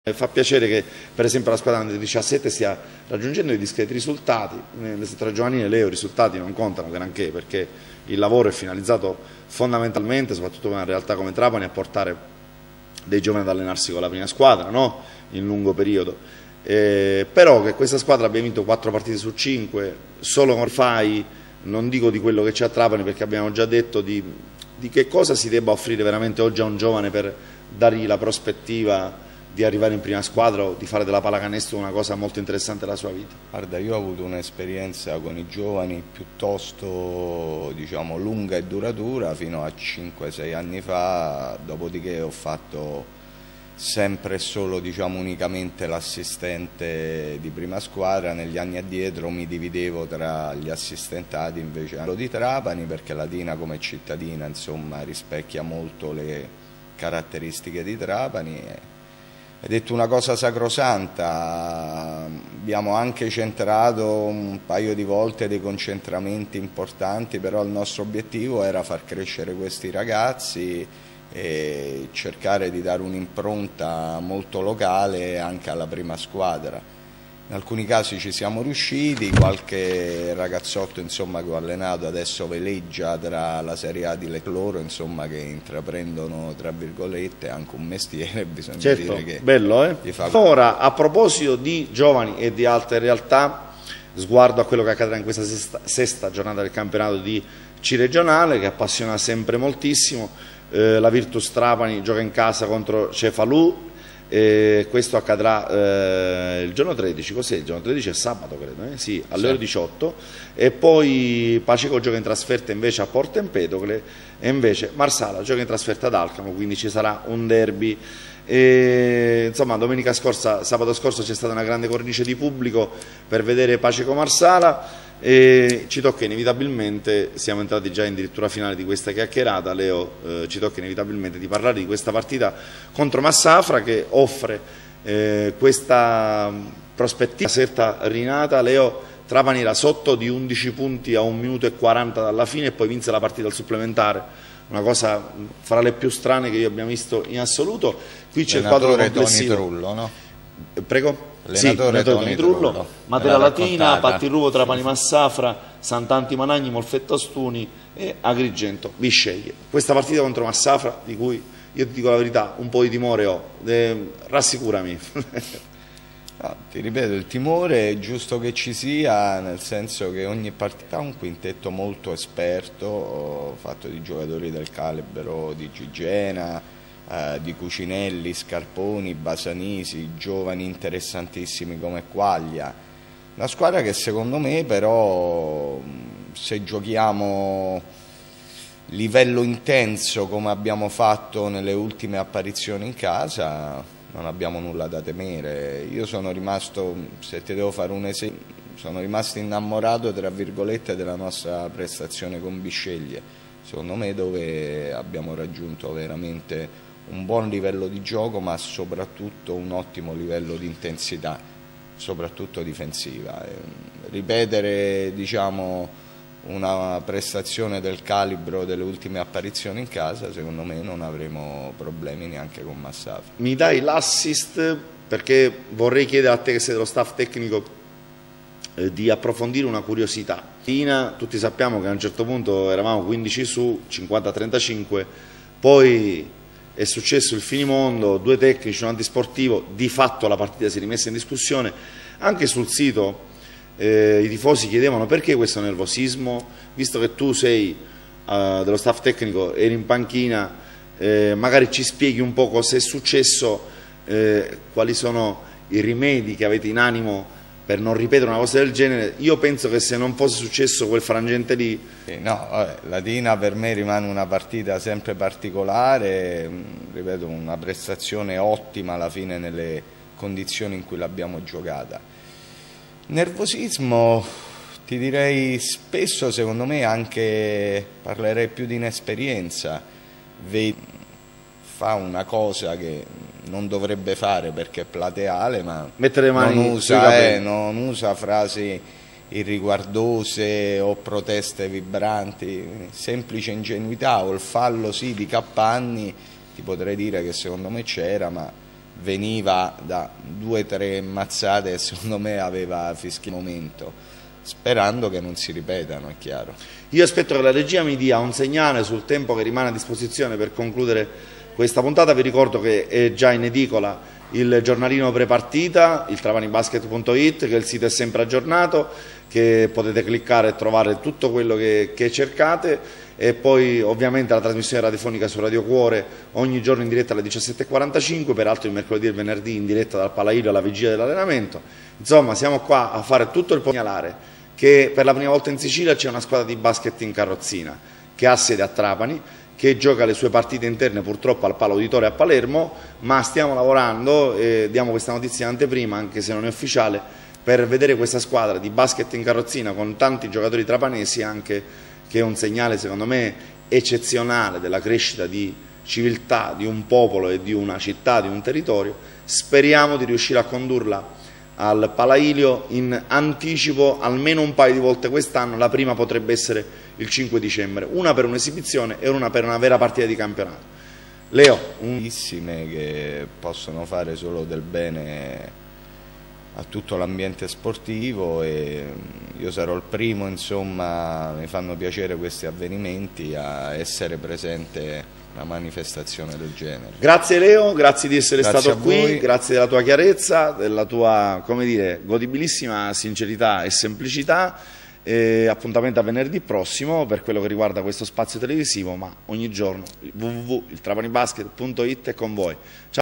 Fa piacere che per esempio la squadra under 17 stia raggiungendo dei discreti risultati. Nelle settore giovanile Leo i risultati non contano granché, perché il lavoro è finalizzato fondamentalmente, soprattutto per una realtà come Trapani, a portare dei giovani ad allenarsi con la prima squadra, no? In lungo periodo. Però che questa squadra abbia vinto 4 partite su 5, solo con Fai, non dico di quello che c'è a Trapani, perché abbiamo già detto di che cosa si debba offrire veramente oggi a un giovane per dargli la prospettiva di arrivare in prima squadra o di fare della pallacanestro una cosa molto interessante nella sua vita. Guarda, io ho avuto un'esperienza con i giovani piuttosto, diciamo, lunga e duratura fino a 5-6 anni fa, dopodiché ho fatto sempre e solo, diciamo, unicamente l'assistente di prima squadra. Negli anni addietro mi dividevo tra gli assistentati invece di Trapani, perché Latina come cittadina, insomma, rispecchia molto le caratteristiche di Trapani. Hai detto una cosa sacrosanta, abbiamo anche centrato un paio di volte dei concentramenti importanti, però il nostro obiettivo era far crescere questi ragazzi e cercare di dare un'impronta molto locale anche alla prima squadra. In alcuni casi ci siamo riusciti, qualche ragazzotto, insomma, che ho allenato adesso veleggia tra la Serie A di loro, insomma, che intraprendono, tra virgolette, anche un mestiere, bisogna dire che bello, Ora, a proposito di giovani e di altre realtà, sguardo a quello che accadrà in questa sesta giornata del campionato di C regionale, che appassiona sempre moltissimo. La Virtus Trapani gioca in casa contro Cefalù. Questo accadrà il giorno 13, cos'è? Il giorno 13 è sabato, credo, sì, alle ore 18, e poi Paceco gioca in trasferta invece a Porto Empedocle, e invece Marsala gioca in trasferta ad Alcamo, quindi ci sarà un derby. Insomma, domenica scorsa, sabato scorso, c'è stata una grande cornice di pubblico per vedere Paceco Marsala, e ci tocca inevitabilmente, siamo entrati già addirittura finale di questa chiacchierata, Leo, ci tocca inevitabilmente di parlare di questa partita contro Massafra, che offre questa prospettiva certa rinata. Leo, Trapani era sotto di 11 punti a 1 minuto e 40 dalla fine e poi vinse la partita al supplementare, una cosa fra le più strane che io abbia visto in assoluto. Qui c'è il quadro complessivo. Tony Trullo, no? Prego? Allenatore Tony Trullo, Matera Latina, Pattiruvo, Trapani Massafra, Santanti Managni, Molfetta Ostuni e Agrigento Bisceglie. Questa partita contro Massafra, di cui io ti dico la verità, un po' di timore ho, rassicurami. No, ti ripeto, il timore è giusto che ci sia, nel senso che ogni partita ha un quintetto molto esperto, fatto di giocatori del calibro di Gigena, di Cucinelli, Scarponi, Basanisi, giovani interessantissimi come Quaglia. Una squadra che secondo me però, se giochiamo livello intenso come abbiamo fatto nelle ultime apparizioni in casa, non abbiamo nulla da temere. Io sono rimasto, se ti devo fare un esempio, sono rimasto innamorato, tra virgolette, della nostra prestazione con Bisceglie, secondo me, dove abbiamo raggiunto veramente un buon livello di gioco, ma soprattutto un ottimo livello di intensità, soprattutto difensiva. Ripetere, diciamo, una prestazione del calibro delle ultime apparizioni in casa, secondo me non avremo problemi neanche con Massafra. Mi dai l'assist, perché vorrei chiedere a te, che sei dello staff tecnico, di approfondire una curiosità. Tutti sappiamo che a un certo punto eravamo 15 su, 50-35, poi è successo il finimondo, 2 tecnici, un antisportivo, di fatto la partita si è rimessa in discussione. Anche sul sito i tifosi chiedevano perché questo nervosismo, visto che tu sei dello staff tecnico, eri in panchina, magari ci spieghi un po' cosa è successo, quali sono i rimedi che avete in animo per non ripetere una cosa del genere. Io penso che se non fosse successo quel frangente lì... No, Latina per me rimane una partita sempre particolare, ripeto, una prestazione ottima alla fine nelle condizioni in cui l'abbiamo giocata. Nervosismo, ti direi spesso, secondo me anche, parlerei più di inesperienza. Fa una cosa che non dovrebbe fare perché è plateale, ma mettere le mani non usa frasi irriguardose o proteste vibranti, semplice ingenuità, o il fallo sì di Cappanni, ti potrei dire che secondo me c'era, ma veniva da 2 o 3 mazzate e secondo me aveva fischi momento, sperando che non si ripetano, è chiaro. Io aspetto che la regia mi dia un segnale sul tempo che rimane a disposizione per concludere questa puntata. Vi ricordo che è già in edicola il giornalino prepartita, il trapanibasket.it, che il sito è sempre aggiornato, che potete cliccare e trovare tutto quello che cercate, e poi ovviamente la trasmissione radiofonica su Radio Cuore ogni giorno in diretta alle 17:45, peraltro il mercoledì e il venerdì in diretta dal Palaio alla vigilia dell'allenamento. Insomma, siamo qua a fare tutto il segnalare che per la prima volta in Sicilia c'è una squadra di basket in carrozzina che ha sede a Trapani, che gioca le sue partite interne purtroppo al Palo Auditore a Palermo, ma stiamo lavorando e diamo questa notizia in anteprima, anche se non è ufficiale, per vedere questa squadra di basket in carrozzina con tanti giocatori trapanesi, anche che è un segnale secondo me eccezionale della crescita di civiltà di un popolo e di una città, di un territorio. Speriamo di riuscire a condurla al Palailio in anticipo almeno un paio di volte quest'anno. La prima potrebbe essere il 5 dicembre, una per un'esibizione e una per una vera partita di campionato. Leo, che possono fare solo del bene a tutto l'ambiente sportivo, e io sarò il primo, insomma, mi fanno piacere questi avvenimenti, a essere presente a una manifestazione del genere. Grazie Leo, grazie di essere Grazie stato qui, voi. grazie della tua chiarezza, della tua, come dire, godibilissima sincerità e semplicità. Appuntamento a venerdì prossimo per quello che riguarda questo spazio televisivo, ma ogni giorno www.iltrapanibasket.it è con voi. Ciao.